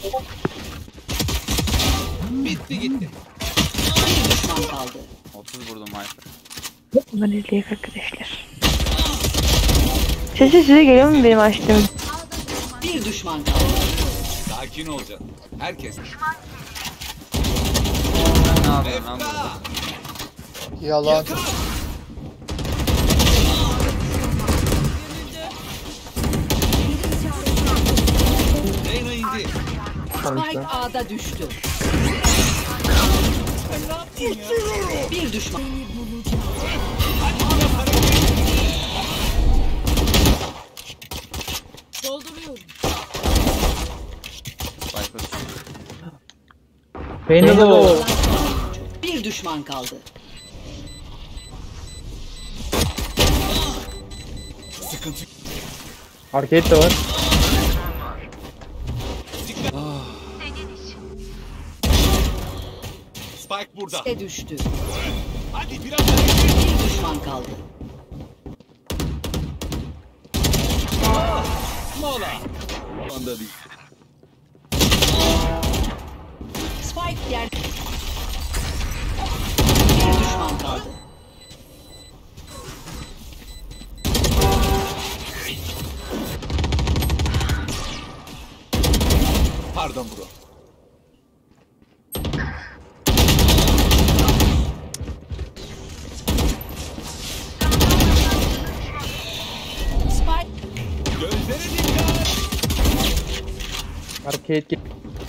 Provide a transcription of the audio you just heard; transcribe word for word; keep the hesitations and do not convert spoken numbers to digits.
Bitti gitti. Bir düşman kaldı. otuz vurdum Viper. Bunları izleyek arkadaşlar. Sesi size geliyor mu benim açtığım? Bir düşman kaldı. Sakin olacaksın. Herkes. Sen ne yapıyorsun lan burada? Yalan. Reyna indi. Spike A'da düştü. Bir düşman. Dolduruyorum. Viper. Beni de o. Bir düşman kaldı. Sıkıntı. Arcade de var. Spike burada. E düştü. Hadi biraz hareket. Bir düşman kaldı. Mola. Onda değil. Spike yer. Bir düşman kaldı. Pardon bro. Spike Gözlere dikkat. Arcade git.